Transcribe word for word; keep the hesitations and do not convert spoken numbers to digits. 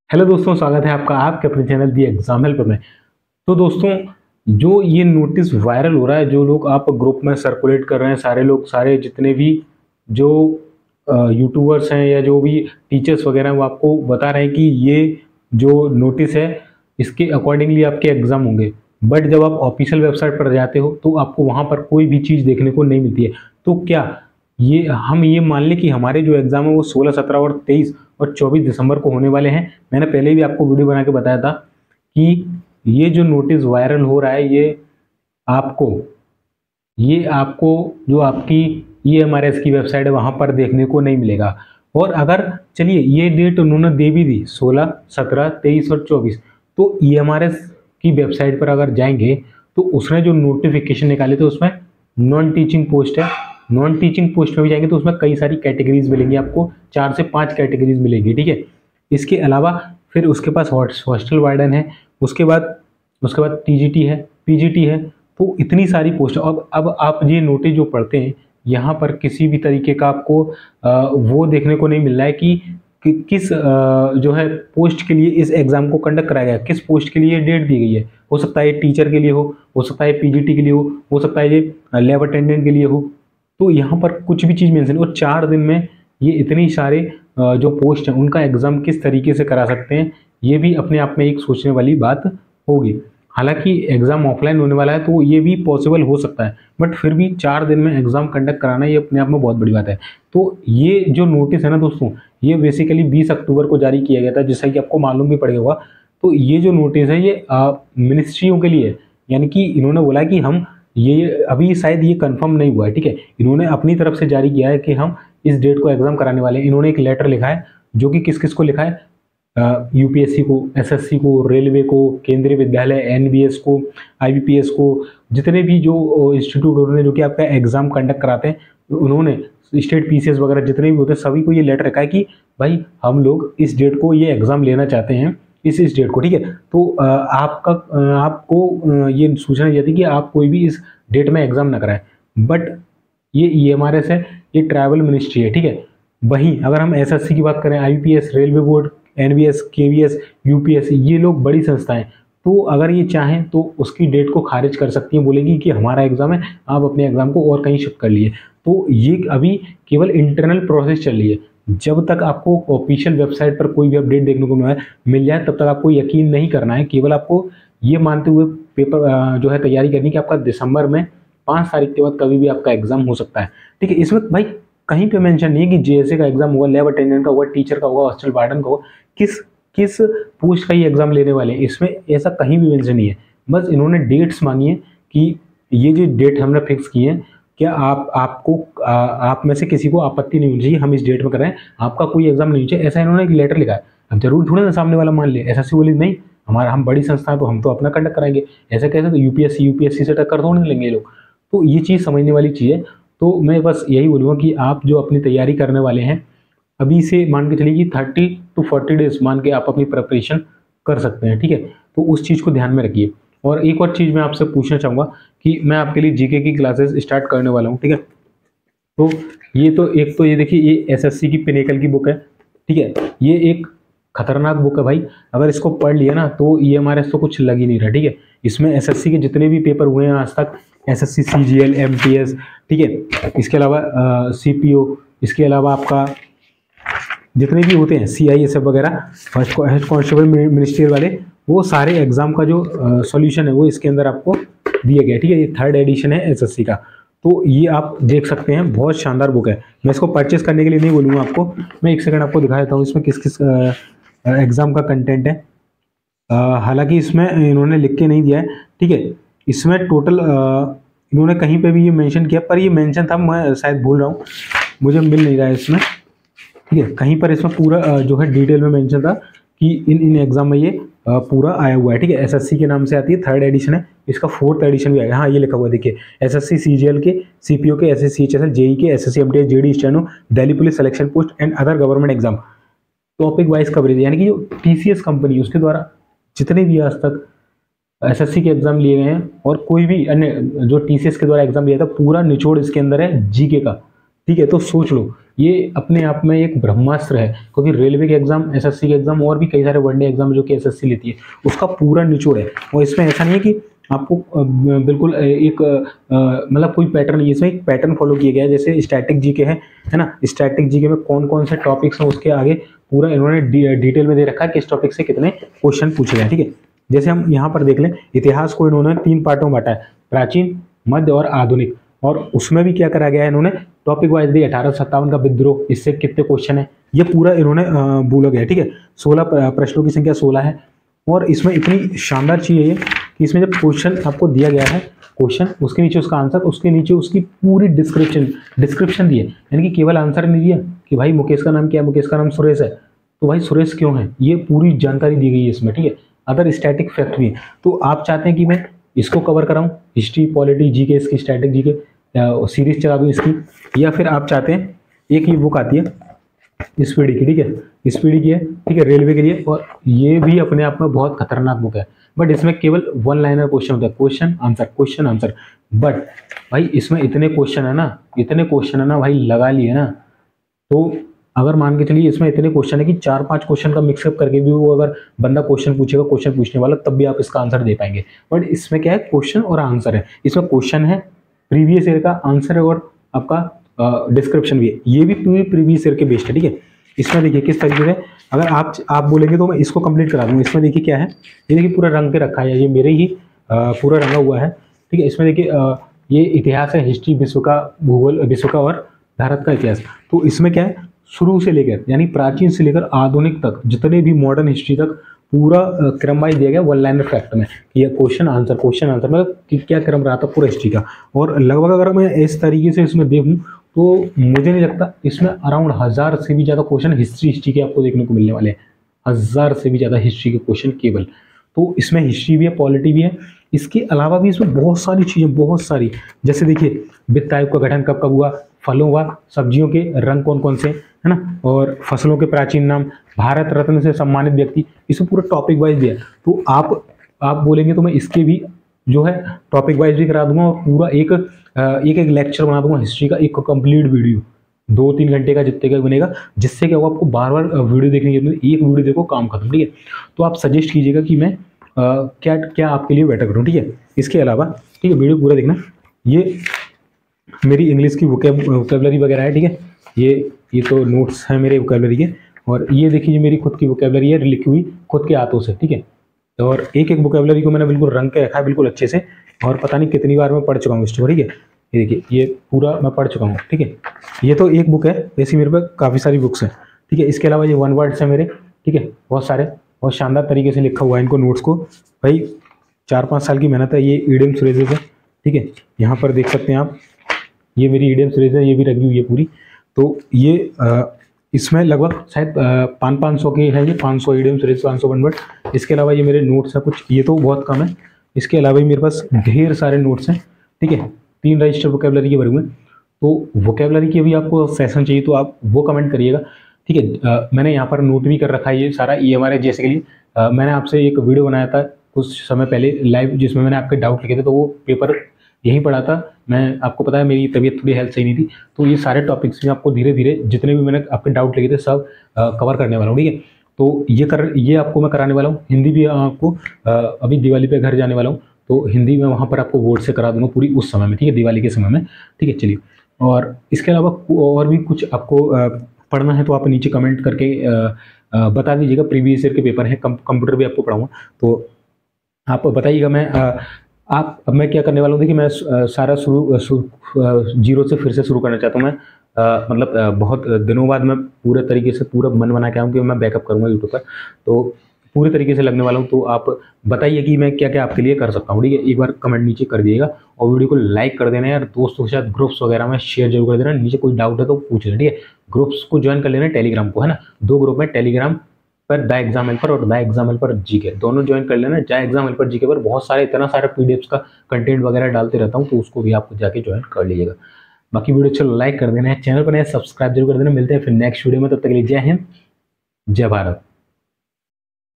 Hello दोस्तों, स्वागत है आपका आपके अपने चैनल दी एग्जाम हेल्पर में। तो दोस्तों, जो ये नोटिस वायरल हो रहा है, जो लोग आप ग्रुप में सर्कुलेट कर रहे हैं, सारे लोग, सारे जितने भी जो यूट्यूबर्स हैं या जो भी टीचर्स वगैरह हैं, वो आपको बता रहे हैं कि ये जो नोटिस है इसके अकॉर्डिंगली आपके एग्ज़ाम होंगे। बट जब आप ऑफिशियल वेबसाइट पर जाते हो तो आपको वहाँ पर कोई भी चीज़ देखने को नहीं मिलती है। तो क्या ये हम ये मान लें कि हमारे जो एग्ज़ाम है वो सोलह, सत्रह और तेईस और चौबीस दिसंबर को होने वाले हैं। मैंने पहले भी आपको वीडियो बना के बताया था कि ये जो नोटिस वायरल हो रहा है ये आपको ये आपको जो आपकी ई एम आर एस की वेबसाइट है वहाँ पर देखने को नहीं मिलेगा। और अगर चलिए ये डेट उन्होंने दे भी दी सोलह, सत्रह, तेईस और चौबीस, तो ई एम आर एस की वेबसाइट पर अगर जाएंगे तो उसने जो नोटिफिकेशन निकाले थे उसमें नॉन टीचिंग पोस्ट है। नॉन टीचिंग पोस्ट में भी जाएंगे तो उसमें कई सारी कैटेगरीज मिलेंगी, आपको चार से पांच कैटेगरीज मिलेंगी, ठीक है। इसके अलावा फिर उसके पास हॉस्टल वार्डन है, उसके बाद उसके बाद टी जी टी है, पी जी टी है। तो इतनी सारी पोस्ट। अब अब आप ये नोटिस जो पढ़ते हैं यहाँ पर किसी भी तरीके का आपको आ, वो देखने को नहीं मिल रहा है कि, कि किस आ, जो है पोस्ट के लिए इस एग्जाम को कंडक्ट कराया गया, किस पोस्ट के लिए डेट दी गई है। हो सकता है ये टीचर के लिए हो हो सकता है पी जी टी के लिए हो हो सकता है ये लैब अटेंडेंट के लिए हो। तो यहाँ पर कुछ भी चीज़ मेंशन, और चार दिन में ये इतनी सारे जो पोस्ट हैं उनका एग्ज़ाम किस तरीके से करा सकते हैं, ये भी अपने आप में एक सोचने वाली बात होगी। हालांकि एग्ज़ाम ऑफलाइन होने वाला है तो ये भी पॉसिबल हो सकता है, बट फिर भी चार दिन में एग्ज़ाम कंडक्ट कराना ये अपने आप में बहुत बड़ी बात है। तो ये जो नोटिस है ना दोस्तों, ये बेसिकली बीस अक्टूबर को जारी किया गया था, जैसा कि आपको मालूम भी पड़ेगा। तो ये जो नोटिस है ये मिनिस्ट्रियों के लिए है, यानी कि इन्होंने बोला कि हम ये अभी शायद ये कंफर्म नहीं हुआ है, ठीक है। इन्होंने अपनी तरफ से जारी किया है कि हम इस डेट को एग्जाम कराने वाले हैं। इन्होंने एक लेटर लिखा है, जो कि किस किस को लिखा है, यू पी एस सी को, एस एस सी को, रेलवे को, केंद्रीय विद्यालय, एन बी एस को, आई बी पी एस को, जितने भी जो इंस्टीट्यूट उन्होंने जो कि आपका एग्जाम कंडक्ट कराते हैं, उन्होंने स्टेट पी सी एस वगैरह जितने भी होते हैं सभी को ये लेटर रखा है कि भाई हम लोग इस डेट को ये एग्जाम लेना चाहते हैं, इस इस डेट को, ठीक है। तो आपका आपको ये सूचना दी जाती है कि आप कोई भी इस डेट में एग्जाम ना कराएं। बट ये ई एम आर एस है, ये ट्रैवल मिनिस्ट्री है, ठीक है। वहीं अगर हम एस एस सी की बात करें, I B P S, railway board, N B S, K V S, U P S C, ये लोग बड़ी संस्थाएं, तो अगर ये चाहें तो उसकी डेट को खारिज कर सकती हैं, बोलेगी कि हमारा एग्जाम है, आप अपने एग्जाम को और कहीं शिफ्ट कर लिए। तो ये अभी केवल इंटरनल प्रोसेस चल रही है। जब तक आपको ऑफिशियल वेबसाइट पर कोई भी अपडेट देखने को मिल जाए तब तक आपको यकीन नहीं करना है। केवल आपको ये मानते हुए पेपर जो है तैयारी करनी कि आपका दिसंबर में पाँच तारीख के बाद कभी भी आपका एग्जाम हो सकता है, ठीक है। इसमें भाई कहीं पे मेंशन नहीं है कि जे एस ए का एग्जाम होगा, लैब अटेंडेंट का होगा, टीचर का होगा, हॉस्टल वार्डन का होगा, किस किस पोस्ट का ये एग्जाम लेने वाले हैं, इसमें ऐसा कहीं भी मेंशन नहीं है। बस इन्होंने डेट्स मांगी है कि ये जो डेट हमने फिक्स की है, क्या आप आपको आ, आप में से किसी को आपत्ति नहीं होनी चाहिए, हम इस डेट में कर रहे हैं, आपका कोई एग्जाम नहीं चाहिए, ऐसा इन्होंने एक लेटर लिखा है। अब जरूर थोड़ा ना सामने वाला मान ले, ऐसा सी बोली नहीं हमारा, हम बड़ी संस्था है तो हम तो अपना कंडक्ट कराएंगे, ऐसा कैसे, तो यूपीएससी यूपीएससी से टक्कर थोड़ी नहीं लेंगे ये लोग। तो ये चीज़ समझने वाली चीज़ है। तो मैं बस यही बोलूँगा कि आप जो अपनी तैयारी करने वाले हैं अभी से मान के चलिए कि थर्टी टू फोर्टी डेज मान के आप अपनी प्रिपरेशन कर सकते हैं, ठीक है। तो उस चीज़ को ध्यान में रखिए। और एक और चीज़ मैं आपसे पूछना चाहूँगा कि मैं आपके लिए जीके की क्लासेस स्टार्ट करने वाला हूँ, ठीक है। तो ये तो एक तो ये देखिए, ये एस एस सी की पिनेकल की बुक है, ठीक है। ये एक खतरनाक बुक है भाई, अगर इसको पढ़ लिया ना तो ई एम आर एस तो कुछ लग ही नहीं रहा, ठीक है। इसमें एस एस सी के जितने भी पेपर हुए हैं आज तक, S S C, C G L, M T S, ठीक है, इसके अलावा सी पी ओ, इसके अलावा आपका जितने भी होते हैं सी आई एस एफ वगैरह, फर्स्ट हेड कांस्टेबल मिनिस्ट्रियल वाले, वो सारे एग्जाम का जो सॉल्यूशन है वो इसके अंदर आपको दिया गया है, ठीक है। ये थर्ड एडिशन है एस एस सी का, तो ये आप देख सकते हैं, बहुत शानदार बुक है। मैं इसको परचेस करने के लिए नहीं बोलूँगा आपको, मैं एक सेकंड आपको दिखा देता हूँ इसमें किस किस एग्ज़ाम का कंटेंट है। हालांकि इसमें इन्होंने लिख के नहीं दिया है, ठीक है। इसमें टोटल इन्होंने कहीं पे भी ये मेंशन किया, पर ये मेंशन था, मैं शायद भूल रहा हूँ, मुझे मिल नहीं रहा है इसमें, ठीक है। कहीं पर इसमें पूरा जो है डिटेल में मेंशन था कि इन इन एग्जाम में ये पूरा आया हुआ है, ठीक है। एसएससी के नाम से आती है, थर्ड एडिशन है, इसका फोर्थ एडिशन भी आएगा। हाँ, ये लिखा हुआ है देखिए, एसएससी, सीजीएल के, सीपीओ के, एसएससी, एचएसएल, जेई के, SSC, MTS, JD, steno, Delhi police selection post and other government exam, topic wise coverage, यानी कि जो टीसीएस कंपनी उसके द्वारा जितने भी आज तक एसएससी के एग्जाम लिए गए हैं और कोई भी अन्य जो टीसीएस के द्वारा एग्जाम लिया था, पूरा निचोड़ इसके अंदर है जीके का, ठीक है। तो सोच लो ये अपने आप में एक ब्रह्मास्त्र है, क्योंकि रेलवे के एग्जाम, एसएससी के एग्जाम और भी कई सारे वनडे एग्जाम जो कि एसएससी लेती है उसका पूरा निचोड़ है। और इसमें ऐसा नहीं है कि आपको बिल्कुल एक मतलब कोई पैटर्न नहीं है, इसमें एक पैटर्न फॉलो किया गया है। जैसे स्टैटिक जीके है है ना, स्टैटिक जीके में कौन कौन से टॉपिक्स हैं उसके आगे पूरा इन्होंने डिटेल में दे रखा है कि इस टॉपिक से कितने क्वेश्चन पूछे गए। ठीक है, जैसे हम यहाँ पर देख लें, इतिहास को इन्होंने तीन पार्टों में बांटा है, प्राचीन, मध्य और आधुनिक। और उसमें भी क्या करा गया है, इन्होंने टॉपिक वाइज दी, अठारह सौ सत्तावन का विद्रोह, इससे कितने क्वेश्चन है ये पूरा इन्होंने बोला गया है। ठीक है, सोलह प्रश्नों की संख्या सोलह है। और इसमें इतनी शानदार चीज़ है ये कि इसमें जब क्वेश्चन आपको दिया गया है, क्वेश्चन उसके नीचे उसका आंसर, उसके नीचे उसकी पूरी डिस्क्रिप्शन डिस्क्रिप्शन दी है। यानी कि केवल आंसर नहीं दिया कि भाई मुकेश का नाम क्या है, मुकेश का नाम सुरेश है, तो भाई सुरेश क्यों है, ये पूरी जानकारी दी गई है इसमें। ठीक है, अदर स्टैटिक फैक्ट भी है। तो आप चाहते हैं कि मैं इसको कवर कराऊं, हिस्ट्री, पॉलिटी, जीके, इसकी स्टैटिक जीके सीरीज चला दूं इसकी, या फिर आप चाहते हैं एक ही बुक आती है स्पीडी की, ठीक है, स्पीडी की है, ठीक है, रेलवे के लिए, और ये भी अपने आप में बहुत खतरनाक बुक है। बट इसमें केवल वन लाइनर क्वेश्चन होता है, question answer question answer. But भाई इसमें इतने क्वेश्चन है ना, इतने क्वेश्चन है ना भाई, लगा लिए ना, तो अगर मान के चलिए इसमें इतने क्वेश्चन है कि चार पांच क्वेश्चन का मिक्सअप करके भी वो अगर बंदा क्वेश्चन पूछेगा, क्वेश्चन पूछने वाला, तब भी आप इसका आंसर दे पाएंगे। बट इसमें क्या है, क्वेश्चन और आंसर है। इसमें क्वेश्चन है प्रीवियस ईयर का, आंसर है और आपका डिस्क्रिप्शन भी है। ये भी पूरी प्रीवियस ईयर के बेस्ड है। ठीक है, इसमें देखिए किस तरीके से, अगर आप आप बोलेंगे तो मैं इसको कंप्लीट करा दूंगा। इसमें देखिए क्या है, ये देखिए पूरा रंग के रखा है, ये मेरे ही पूरा रंगा हुआ है। ठीक है, इसमें देखिए ये इतिहास है, हिस्ट्री, विश्व का भूगोल, विश्व का और भारत का इतिहास। तो इसमें क्या है, शुरू से लेकर यानी प्राचीन से लेकर आधुनिक तक जितने भी मॉडर्न हिस्ट्री तक पूरा क्रम वाइज दिया गया वन लाइनर फैक्ट में कि ये क्वेश्चन आंसर क्वेश्चन आंसर मतलब कि क्या क्रम रहा था पूरा हिस्ट्री का। और लगभग अगर मैं इस तरीके से इसमें देखूं तो मुझे नहीं लगता इसमें अराउंड हज़ार से भी ज़्यादा क्वेश्चन हिस्ट्री हिस्ट्री के आपको देखने को मिलने वाले हैं। हज़ार से भी ज़्यादा हिस्ट्री के क्वेश्चन केवल। तो इसमें हिस्ट्री भी है, पॉलिटी भी है, इसके अलावा भी इसमें बहुत सारी चीज़ें, बहुत सारी, जैसे देखिए वित्त आयोग का गठन कब कब हुआ, फलों व सब्जियों के रंग कौन कौन से, है ना, और फसलों के प्राचीन नाम, भारत रत्न से सम्मानित व्यक्ति, इसमें पूरा टॉपिक वाइज दिया। तो आप आप बोलेंगे तो मैं इसके भी जो है टॉपिक वाइज भी करा दूंगा और पूरा एक एक एक लेक्चर बना दूंगा हिस्ट्री का, एक कंप्लीट वीडियो दो तीन घंटे का जितने का बनेगा, जिससे क्या होगा आपको बार बार वीडियो देखने की जरूरत नहीं, एक वीडियो देखो काम खत्म। ठीक है, तो आप सजेस्ट कीजिएगा कि मैं आ, क्या क्या आपके लिए बेटर करूँ। ठीक है, इसके अलावा ठीक है वीडियो पूरा देखना। ये मेरी इंग्लिश की वोकेबलरी वगैरह है। ठीक है, ये ये तो नोट्स हैं मेरे वोकेबलरी के, और ये देखिए मेरी खुद की वोकेबलरी है लिखी हुई खुद के हाथों से। ठीक है, और एक एक वोकेबलरी को मैंने बिल्कुल रंग के रखा है बिल्कुल अच्छे से, और पता नहीं कितनी बार मैं पढ़ चुका हूँ इसको। ठीक है, ये देखिए ये पूरा मैं पढ़ चुका हूँ। ठीक है, ये तो एक बुक है, ऐसी मेरे पास काफ़ी सारी बुक्स हैं। ठीक है, इसके अलावा ये वन वर्ड्स हैं मेरे। ठीक है, बहुत सारे, बहुत शानदार तरीके से लिखा हुआ है इनको नोट्स को। भाई चार पाँच साल की मेहनत है। ये ईडियम फ्रेजेस है। ठीक है, यहाँ पर देख सकते हैं आप, ये मेरी ईडियम फ्रेज है, ये भी रखी हुई है पूरी। तो ये आ, इसमें लगभग शायद पाँच पाँच सौ के है, ये पाँच सौ ईडियम फ्रेज, पाँच सौ वन वर्ड। इसके अलावा ये मेरे नोट्स हैं कुछ, ये तो बहुत कम है। इसके अलावा भी मेरे पास ढेर सारे नोट्स हैं। ठीक है, तीन रजिस्टर वोकेबलरी के भरे हुए हैं। तो वोकेबलरी की भी आपको सेशन चाहिए तो आप वो कमेंट करिएगा। ठीक है, आ, मैंने यहाँ पर नोट भी कर रखा है ये सारा, ये हमारे जैसे के लिए आ, मैंने आपसे एक वीडियो बनाया था कुछ समय पहले लाइव, जिसमें मैंने आपके डाउट लिखे थे, तो वो पेपर यहीं पढ़ा था मैं। आपको पता है मेरी तबीयत थोड़ी हेल्थ सही नहीं थी, तो ये सारे टॉपिक्स में आपको धीरे धीरे जितने भी मैंने आपके डाउट लिखे थे सब आ, कवर करने वाला हूँ। ठीक है, तो ये कर ये आपको मैं कराने वाला हूँ। हिंदी भी आपको आ, अभी दिवाली पे घर जाने वाला हूँ, तो हिंदी में वहाँ पर आपको बोर्ड से करा दूंगा पूरी उस समय में। ठीक है, दिवाली के समय में। ठीक है, चलिए, और इसके अलावा और भी कुछ आपको आ, पढ़ना है तो आप नीचे कमेंट करके आ, आ, बता दीजिएगा। प्रीवियस ईयर के पेपर हैं, कंप्यूटर भी आपको पढ़ाऊँगा, तो आप बताइएगा। मैं आ, आप अब मैं क्या करने वाला हूँ, देखिए मैं सारा शुरू जीरो से फिर से शुरू करना चाहता हूँ मैं। आ, मतलब आ, बहुत दिनों बाद मैं पूरे तरीके से पूरा मन बना के आऊँ कि मैं बैकअप करूँगा यूट्यूब पर, तो पूरे तरीके से लगने वाला हूँ। तो आप बताइए कि मैं क्या क्या आपके लिए कर सकता हूँ। ठीक है, एक बार कमेंट नीचे कर दिएगा, और वीडियो को लाइक कर देना यार, दोस्तों के साथ ग्रुप्स वगैरह में शेयर जरूर कर देना। नीचे कोई डाउट है तो पूछ लेना। ठीक है, ग्रुप्स को ज्वाइन कर लेना, टेलीग्राम को, है ना, दो ग्रुप है, टेलीग्राम पर द एग्जाम हेल्पर और द एग्जाम हेल्पर जीके, दोनों ज्वाइन कर लेना। द एग्जाम हेल्पर जीके पर बहुत सारे इतना सारे पीडीएफ्स का कंटेंट वगैरह डालते रहता हूँ, तो उसको भी आपको जाके ज्वाइन कर लीजिएगा। बाकी वीडियो चलो लाइक कर देना है, चैनल पर नया सब्सक्राइब जरूर कर देना। मिलते हैं फिर नेक्स्ट वीडियो में, तब तक के लिए जय हिंद, जय भारत।